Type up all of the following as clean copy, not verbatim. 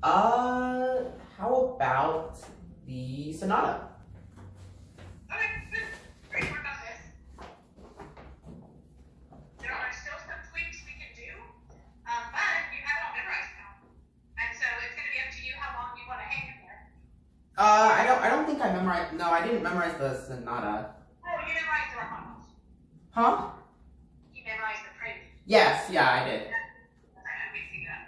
How about the sonata? Okay, good. Great work on this. There are still some tweaks we can do, but you have it all memorized now. And so it's going to be up to you how long you want to hang in there. I don't think I memorized. No, I didn't memorize the sonata. Oh, you memorized the Rapunzel. Huh? You memorized the prelude. Yes, yeah, I did. I'm mixing it up.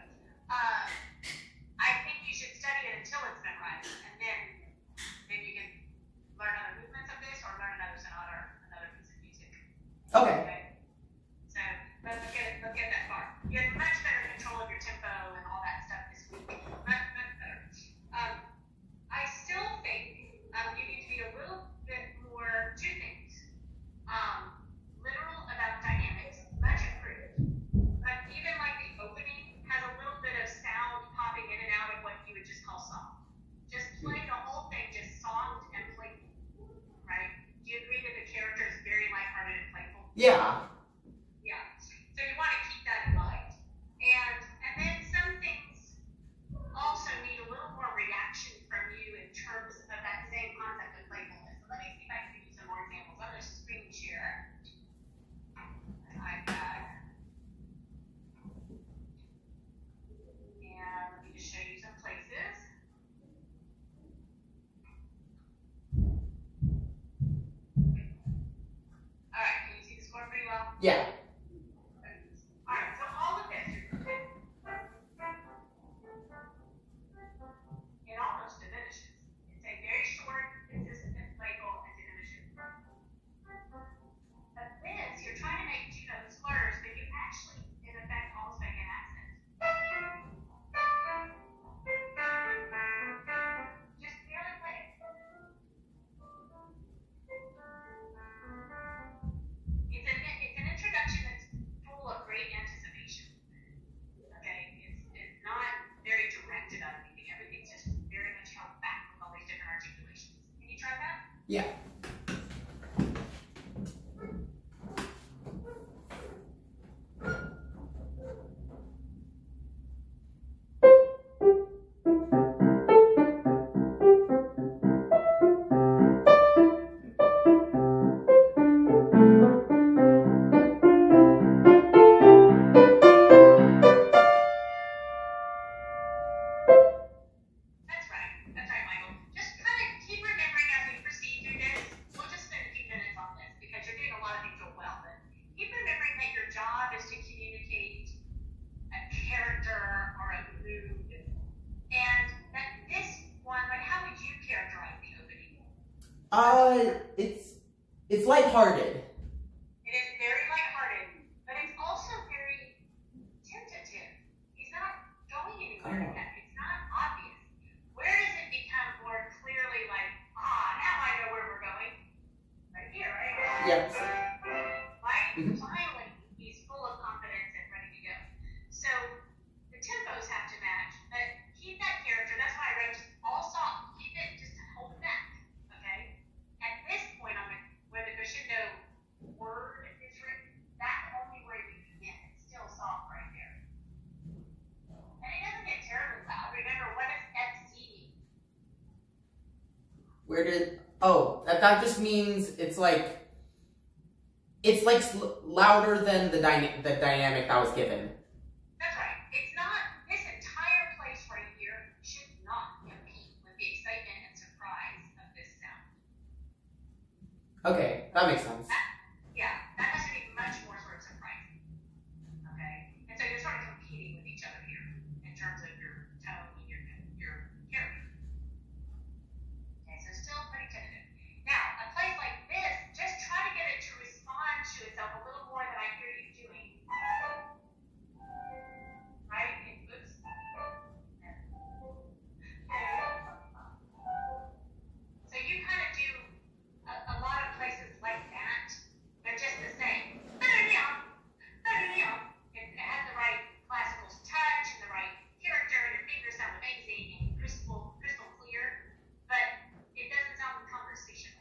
I think you should study it until it's memorized, and then you can learn other movements of this or learn another sonata or another piece of music. Okay. So let's get that far. You have much better control of your tempo and all that stuff this week. Much better. I still think you need to be a little bit more two things. Literal about dynamics, much improved. But even like the opening has a little bit of sound popping in and out of what you would just call song. Just play the whole thing, just songs and playful, right? Do you agree that the character is very lighthearted and playful? Yeah. Yeah. So you want to keep that in mind. And then some things also need a little more reaction from you in terms of that same concept of playfulness. So let me see if I can give you some more examples. I'm going to screen share. And let me just show you some places. All right, can you see the score pretty well? Yeah. All right, so all of this, it almost diminishes. It's a very short, consistent, playful, and diminishes. But this, you're trying to make two note slurs, but you actually, in effect, almost make an accent. Just barely play it. It's an introduction that's full of great anticipation. Okay, it's not very directed on anything. Everything's just very much held back with all these different articulations. Can you try that? Yeah. That's right, Michael. Just kind of keep remembering as we proceed through this. We'll just spend a few minutes on this because you're doing a lot of things real well. But keep remembering that your job is to communicate a character or a mood. And that this one, like, how would you characterize the opening? It's lighthearted. It is very lighthearted, but it's also very tentative. He's not going anywhere yet. It's not obvious. Where does it become more clearly like, now I know where we're going? Right here, right? Yes. Right? Mm-hmm. Finally, he's full of confidence and ready to go. So the tempos have to match, but keep that character. That's why I wrote all soft. Keep it, just hold it back. Okay? At this point on where the crescendo word is written, that's only where you begin. It's still soft right there. And it doesn't get terribly loud. Remember, what does FC mean? That just means it's like louder than the dynamic that was given. That's right. It's not, this entire place right here should not compete with the excitement and surprise of this sound. Okay, that makes sense. That has to be much more sort of surprising. Okay? And so you're sort of competing with each other here in terms of your tone and your character. Okay, so still pretty tentative. Now, a place like this, just try to get it to respond to itself a little more than I hear you doing. Right? Oops. So you kind of do a lot of places like that. They're just the same. It has the right classical touch and the right character. Your fingers sound amazing and crystal clear, but it doesn't sound conversational.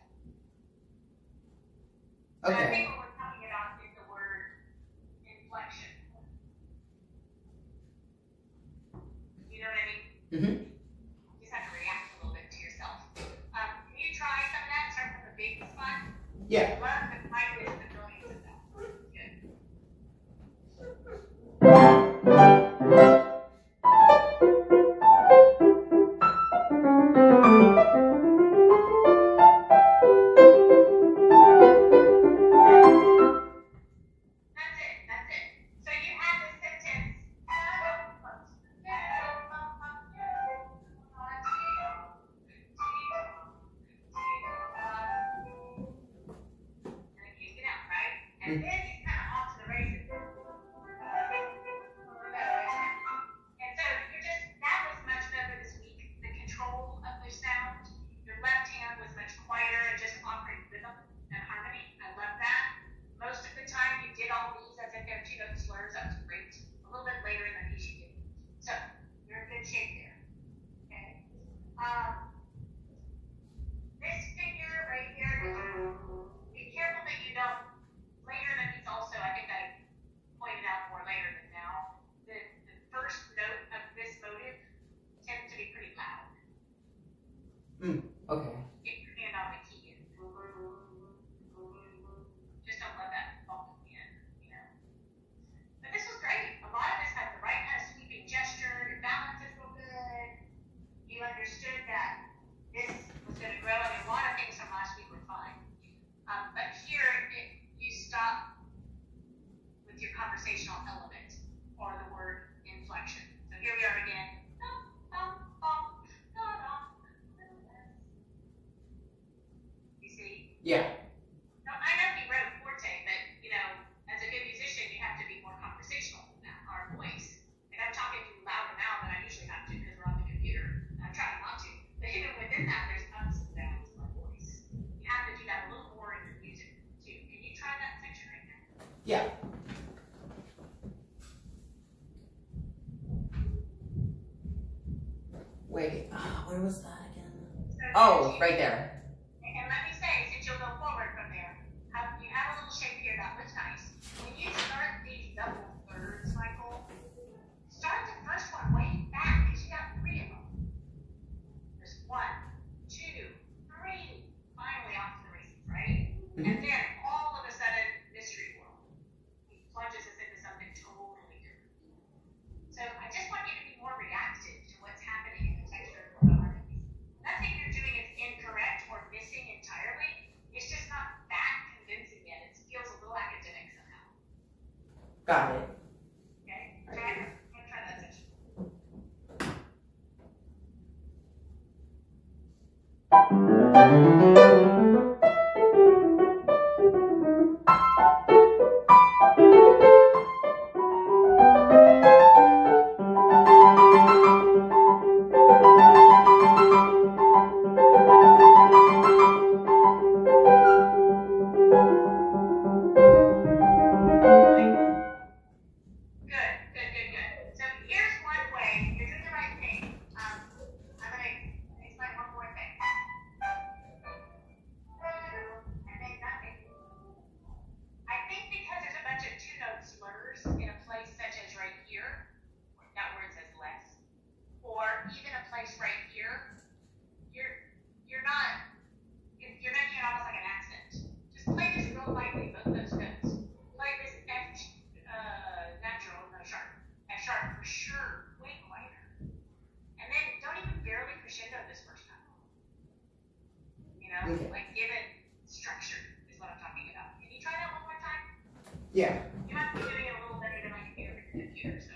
So I think Okay. what we're talking about is the word inflection. You know what I mean? Mm-hmm. You just have to react a little bit to yourself. Can you try some of that? Start from the big spot. Yeah. Love the kindness and the brilliance of that. Good. That's it. That's it. So you have this sentence. And you get out, right? And then you kind of off to the races. And so you're just, that was much better this week. The control of the sound. Your left hand was much quieter and just offering rhythm and harmony. I love that. Most of the time you did all these as if they're two-note slurs. That was great. A little bit later in the piece you did. So you're in good shape there. Okay. This figure right here, be careful that you don't, later in the piece also, I think I pointed out more later than now, the first note of this motive tends to be pretty loud. Okay. Get your hand on the key. Just don't let that bump in, you know. But this was great. A lot of this had the right kind of sweeping gesture. Your balance is real good. You understood that this was going to grow. I mean, a lot of things from last week were fine. But here, you stop with your conversational element or the word inflection. So here we are again. You see? Yeah. Now, I know you wrote forte, but, you know, as a good musician, you have to be more conversational than that, our voice. And I'm talking to you louder now than I usually have to because we're on the computer. I'm trying not to. But even within that, there's ups and downs of our voice. You have to do that a little more in your music, too. Can you try that section right now? Yeah. Wait, where was that again? Oh, right there. And let me say, since you'll go forward from there, you have a little shape here that looks nice. When you start these double thirds, Michael, start the first one way back because you got 3 of them. There's 1, 2, 3, finally off to the races, right? And then all of a sudden, mystery world. He plunges us into something totally different. So I just want you to be more reactive to what's happening in the texture of the harmonies. Nothing you're doing is incorrect or missing entirely. It's just not that convincing yet. It feels a little academic somehow. Got it. Okay? I'm going to try that section. Good. So here's one way. You're doing the right thing. I'm going to explain one more thing. And then nothing. I think because there's a bunch of two-note slurs in a place such as right here, that word says less, or even a place right here, you're making it almost like an accent. Just play this real lightly, both those notes. Play this F natural, no sharp. F sharp for sure, way quieter. And then don't even barely crescendo this first time. You know, like give it structure is what I'm talking about. Can you try that one more time? Yeah. You might be doing it a little better than my computer, so.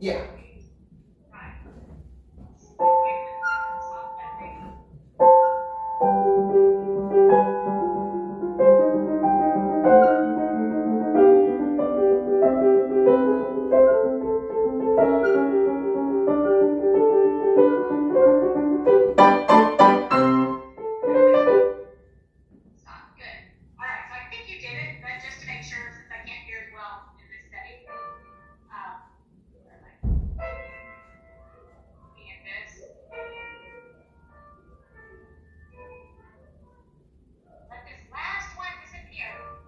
Yeah. Right. Stop. Good. All right. So I think you did it, but just to make sure, since I can't hear as well in this setting, where am I? Looking at this. Let this last one disappear.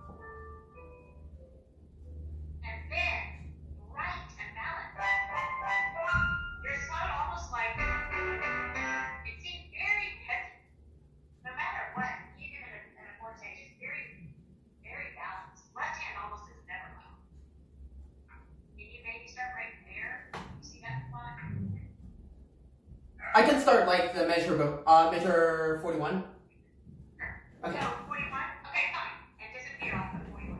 And then, right and balance. Your slow, almost like, it seems very heavy. No matter what, even in a forte, just very, very balanced. Left hand almost is never low. Can you maybe start right there? You see that spot? I can start like the measure 41. Sure. Okay. So 41? Okay, fine. And disappear off the 41.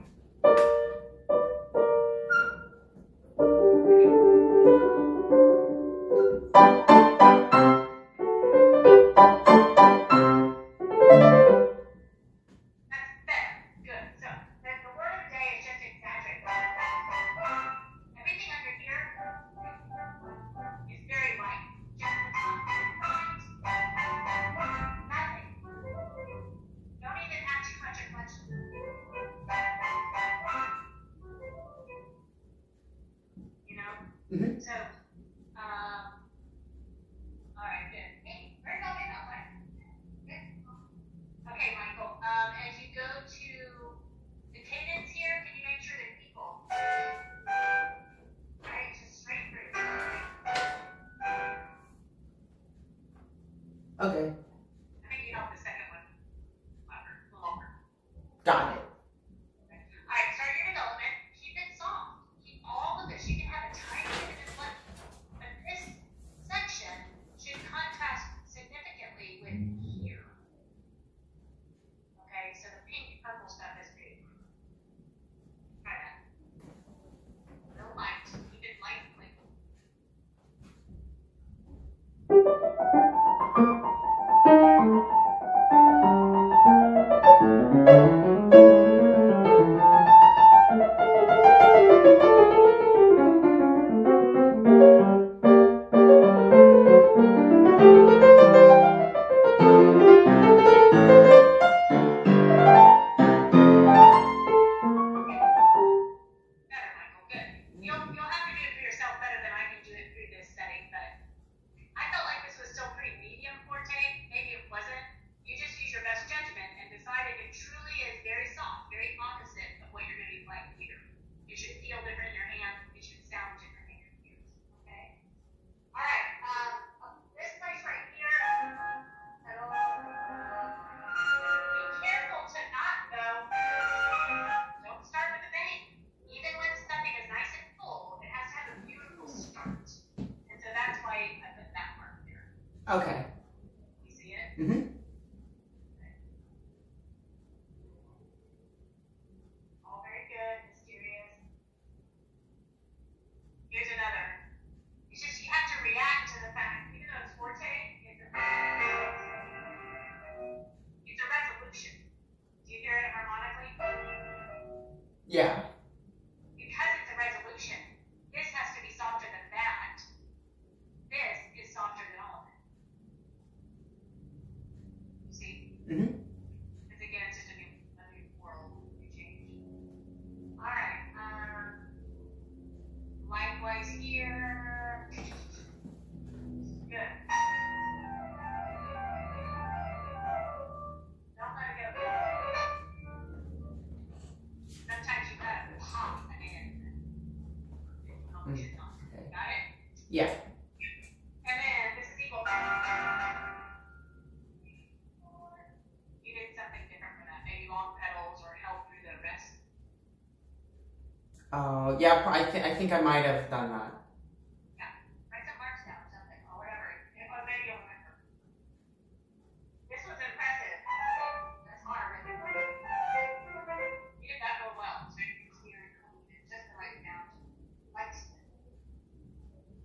That's better. Good. So then the word of the day is just exaggerate. Everything under here is very light. Just the top. Nothing. Don't even have too much inflection. You know? Mm-hmm. So, all right, good. Hey, where's all in on that? Good. Okay, Michael. As you go to the cadence here, can you make sure they're equal? All right, just straight through. Okay. I think you help the second one louder, a little longer. Got it. Okay. All right, start your development. Keep it soft. Keep all of this. You can have a tiny bit of inflection, but this section should contrast significantly with here. Okay, so the pink purple stuff is big. Try that. Real light. Keep it light and clean. Better, Michael. Good. You'll have to do it for yourself better than I can do it through this setting, but I felt like this was still pretty medium forte. Maybe it wasn't. You just use your best judgment and decide if it truly is very soft, very opposite of what you're going to be playing here. It should feel different in your hand. It should sound different in your ears. Okay? All right. This place right here. Be careful to not go. Don't start with a bang. Even when something is nice and full, it has to have a beautiful start. And so that's why I put that mark there. Okay. You see it? Mm-hmm. All very good, mysterious. Here's another. It's just you have to react to the fact, even though it's forte, it's a resolution. Do you hear it harmonically? Yeah. Because it's a resolution, this has to be softer than that. This is softer than all of it. You see? Mm-hmm. Because again, it's just a new world, new change. All right. Likewise here. Good. Don't let it go. Sometimes you gotta pop an end. Okay. Got it? Yeah. And then this is equal. You did something different for that. Maybe long pedals or help through the rest. Yeah. I think I might have done that. Yeah. Write some marks down or something or whatever. Or maybe you'll remember. This was impressive. That's hard. You did that real well. So you can clear and clean it just the right amount. Like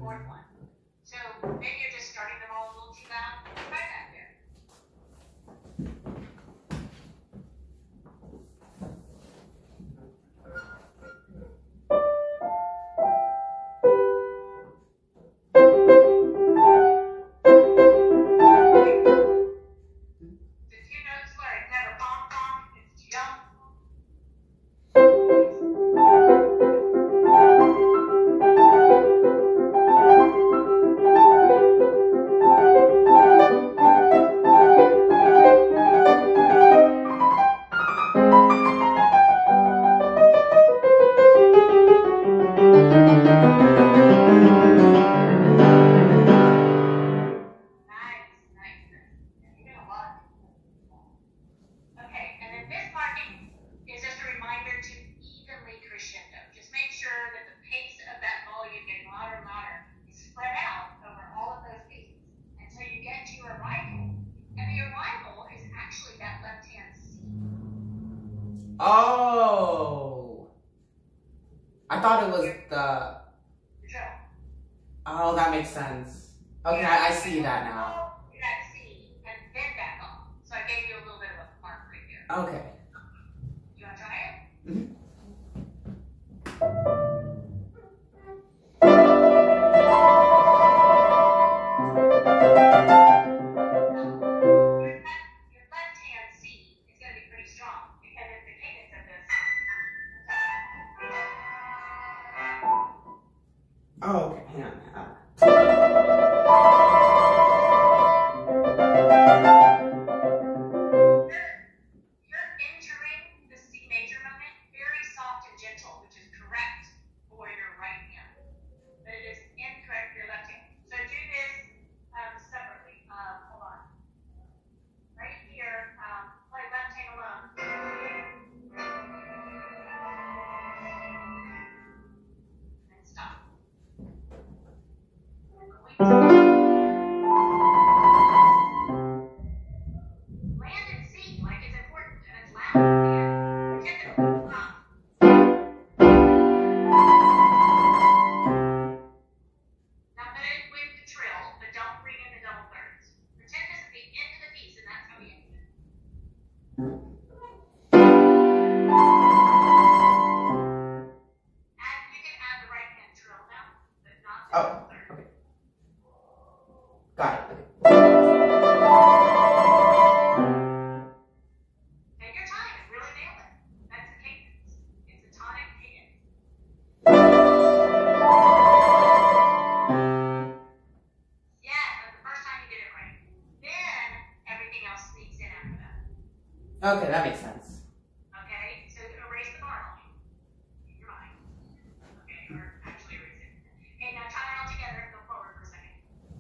fourth one. So maybe you're just starting them all a little too loud. Try that there. The two notes where it's never pom pom, it's jump. Oh, I thought it was the. Oh, that makes sense. Okay, I see that now. That C and then back off. So I gave you a little bit of a mark right there. Okay. You want to try it? Mm-hmm. Your left hand C is going to be pretty strong because it's the cadence of this. Oh, okay. Hang on. You're entering the C major moment very soft and gentle, which is correct for your right hand, but it is incorrect for your left hand. So do this separately. Hold on. Right here, play left hand alone. And stop. Land and C, like it's important and it's loud. Pretend to Now put it with the trill, but don't bring in the double thirds. Pretend this is the end of the piece and that's how we end it. You can add the right hand trill now, but not the double third. Okay. Got it. Okay. Take your time and really nail it. That's the cadence. It's a tonic cadence. Yeah, that's the first time you did it right. Then everything else sneaks in after that. Okay, that makes sense. Okay, so erase the bar line in your mind. Okay, or actually erase it. Okay, now tie it all together and go forward for a second.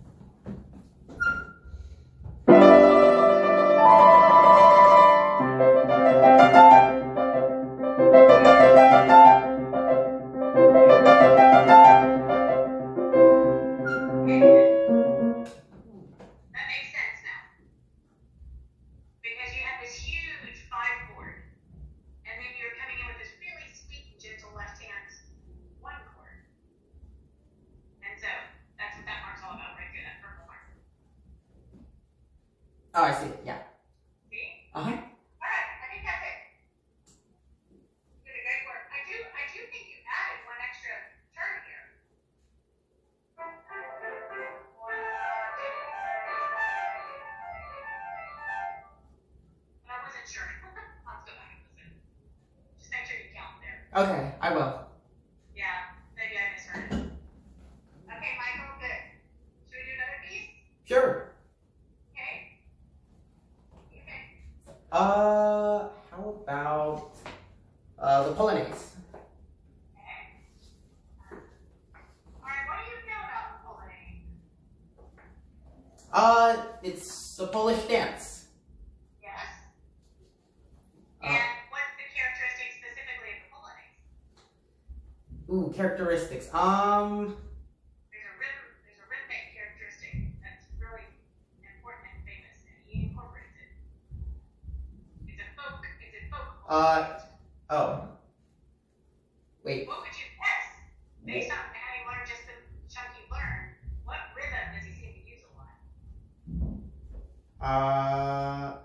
That makes sense now. Because you have this huge 5 chord, and then you're coming in with this really sweet and gentle left hand 1 chord. And so that's what that mark's all about right there, that purple mark. Oh, I see. Yeah. See? Uh-huh. Alright, I think that's it. You did a great work. I do think you added one extra turn here. But I wasn't sure. Let's go back and listen. Just make sure you count there. Okay, I will. Yeah, maybe I misheard it. Okay, Michael, good. Should we do another piece? Sure. Okay. Okay. How about the Polonaise? Okay. Alright, what do you know about the Polonaise? It's a Polish dance. Yes. And what's the characteristic specifically of the Polonaise? Ooh, characteristics. There's a rhythmic characteristic that's really important and famous, and he incorporates it. It's a folk Polonaise. Oh. Wait. What would you guess? Based on having learned just the chunk you've learned, Uh,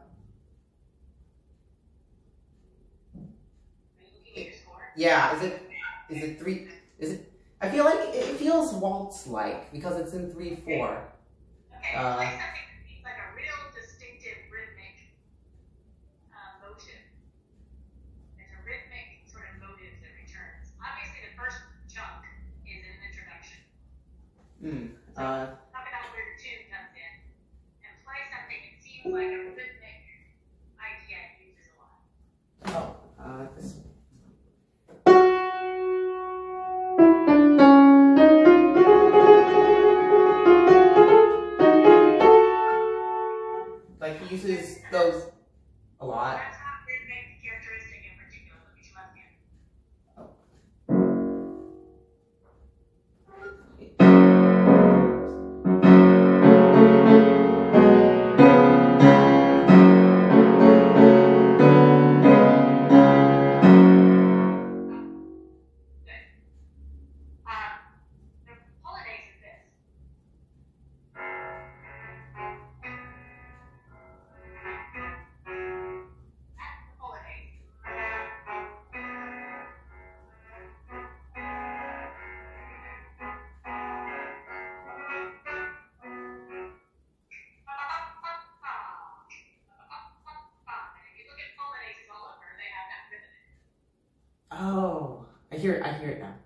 Are you looking at your score? yeah, is it 3, is it, I feel like it feels waltz-like because it's in 3/4. Okay, play something that seems like a real distinctive rhythmic motive. There's a rhythmic sort of motive that returns. Obviously, the first chunk is an introduction. So talk about where your tune comes in and play something that seems like a rhythmic idea it uses a lot. This. Like he uses those a lot. That's not rhythmic characteristic in particular. Look at your left hand. The holidays is this. That's the holidays. And if you look at holidays all over, they have that rhythm in it. Oh, I hear it now.